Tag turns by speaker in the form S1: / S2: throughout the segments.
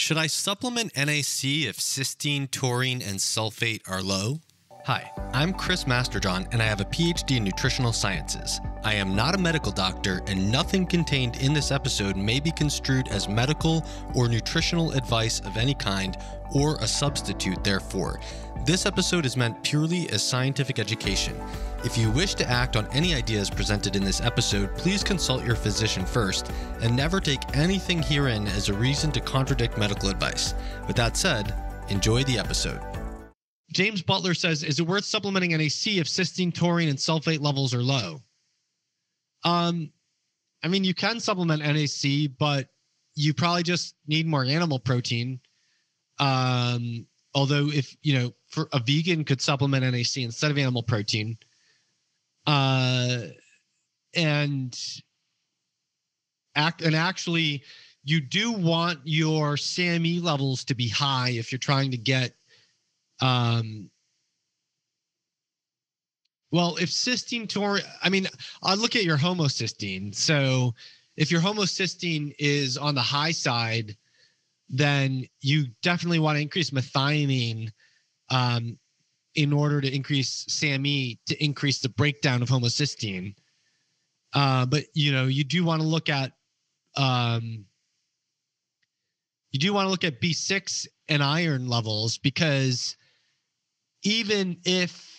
S1: Should I supplement NAC if cysteine, taurine, and sulfate are low? Hi, I'm Chris Masterjohn, and I have a PhD in nutritional sciences. I am not a medical doctor, and nothing contained in this episode may be construed as medical or nutritional advice of any kind, or a substitute therefore. This episode is meant purely as scientific education. If you wish to act on any ideas presented in this episode, please consult your physician first, and never take anything herein as a reason to contradict medical advice. With that said, enjoy the episode.
S2: James Butler says, is it worth supplementing NAC if cysteine, taurine, and sulfate levels are low? I mean, you can supplement NAC, but you probably just need more animal protein. Although if, for a vegan could supplement NAC instead of animal protein. And actually, you do want your SAMe levels to be high if you're trying to get well, if cysteine, taurine, I'll look at your homocysteine. So if your homocysteine is on the high side, then you definitely want to increase methionine in order to increase SAMe to increase the breakdown of homocysteine. But you do want to look at B6 and iron levels, because even if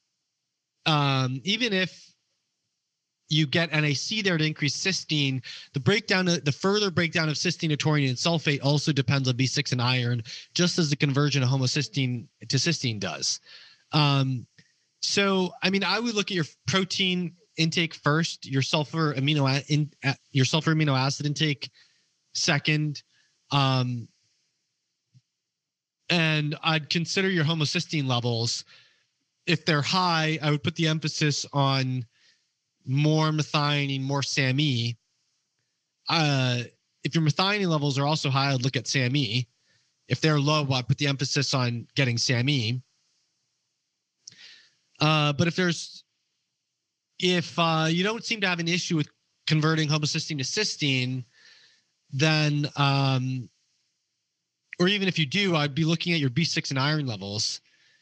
S2: you get NAC there to increase cysteine, the further breakdown of cysteine to taurine and sulfate also depends on B6 and iron, just as the conversion of homocysteine to cysteine does. So, I would look at your protein intake first, your sulfur amino acid intake second, and I'd consider your homocysteine levels. If they're high, I would put the emphasis on more methionine, more SAMe. If your methionine levels are also high, I'd look at SAMe. If they're low, I'd put the emphasis on getting SAMe. But if you don't seem to have an issue with converting homocysteine to cysteine, then or even if you do, I'd be looking at your B6 and iron levels.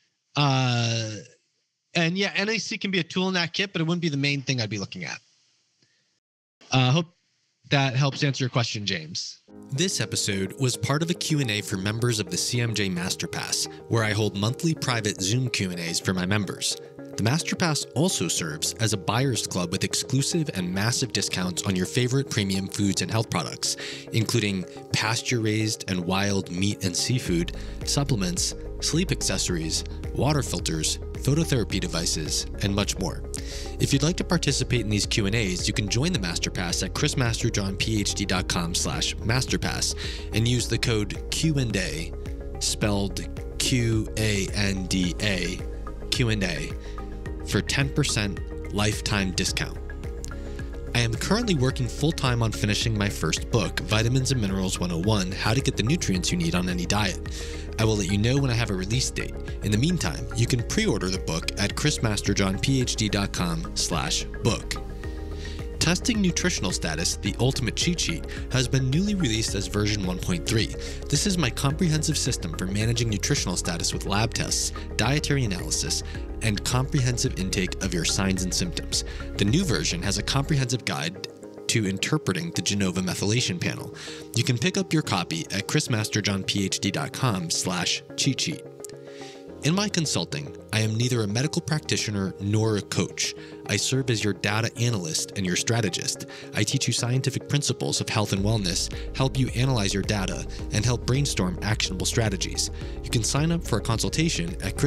S2: And yeah, NAC can be a tool in that kit, but it wouldn't be the main thing I'd be looking at. Hope that helps answer your question, James.
S1: This episode was part of a Q&A for members of the CMJ Masterpass, where I hold monthly private Zoom Q&As for my members. The Masterpass also serves as a buyer's club with exclusive and massive discounts on your favorite premium foods and health products, including pasture-raised and wild meat and seafood, supplements, sleep accessories, water filters, phototherapy devices, and much more. If you'd like to participate in these Q&As, you can join the Masterpass at chrismasterjohnphd.com/masterpass and use the code Q&A, spelled Q-A-N-D-A, Q&A, for 10% lifetime discount. I am currently working full-time on finishing my first book, Vitamins and Minerals 101, How to Get the Nutrients You Need on Any Diet. I will let you know when I have a release date. In the meantime, you can pre-order the book at chrismasterjohnphd.com/book. Testing Nutritional Status, the Ultimate Cheat Sheet, has been newly released as version 1.3. This is my comprehensive system for managing nutritional status with lab tests, dietary analysis, and comprehensive intake of your signs and symptoms. The new version has a comprehensive guide to interpreting the Genova methylation panel. You can pick up your copy at chrismasterjohnphd.com/cheat sheet. In my consulting, I am neither a medical practitioner nor a coach. I serve as your data analyst and your strategist. I teach you scientific principles of health and wellness, help you analyze your data, and help brainstorm actionable strategies. You can sign up for a consultation at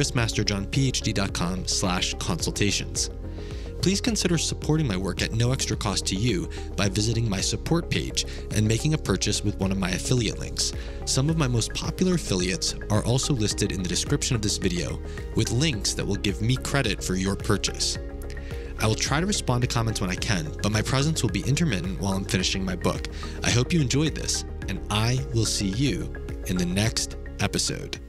S1: chrismasterjohnphd.com/consultations. Please consider supporting my work at no extra cost to you by visiting my support page and making a purchase with one of my affiliate links. Some of my most popular affiliates are also listed in the description of this video, with links that will give me credit for your purchase. I will try to respond to comments when I can, but my presence will be intermittent while I'm finishing my book. I hope you enjoyed this, and I will see you in the next episode.